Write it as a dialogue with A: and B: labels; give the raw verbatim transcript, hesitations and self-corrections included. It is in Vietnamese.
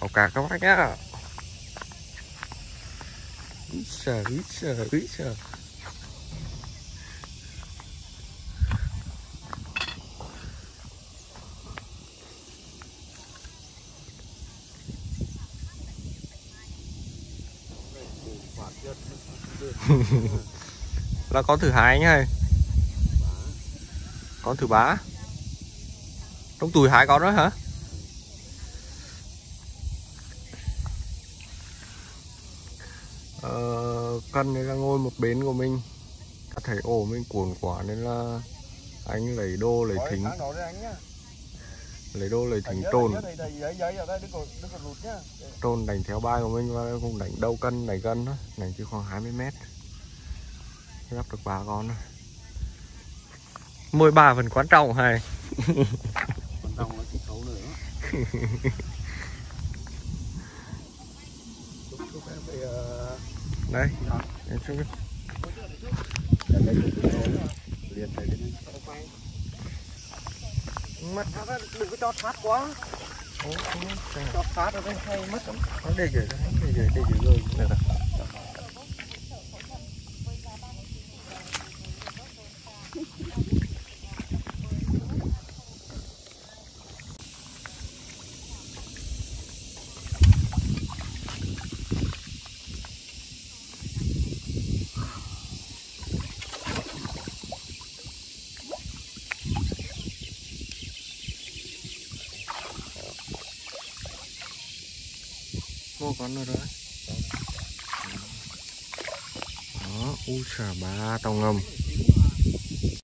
A: Tàu cạc các bác nhá. Úi giời, úi giời, úi giời. Là con thử hái nhá. Con thử bá. Trong túi hái con đó hả? Ờ, cân này là ngồi một bên của mình. Thấy ổ mình cuộn quá nên là anh lấy đô lấy thính. Lấy đô lấy thính trồn. Trồn đánh theo bài của mình và cũng đánh đầu cân, đánh cân đó. Đánh chỉ khoảng hai mươi mét. Gắp được ba con rồi. Mồi bà vẫn quan trọng hay.
B: Quan trọng là cái khấu nữa.
A: Đây, em xuống đi. Mất.
B: Đừng có cho sát quá. Cho sát ở đây hay mất lắm.
A: Nó để dưới đây, để dưới, để dưới rồi. Được rồi. Vô con nữa rồi. Đó, u xà ba tàu ngầm.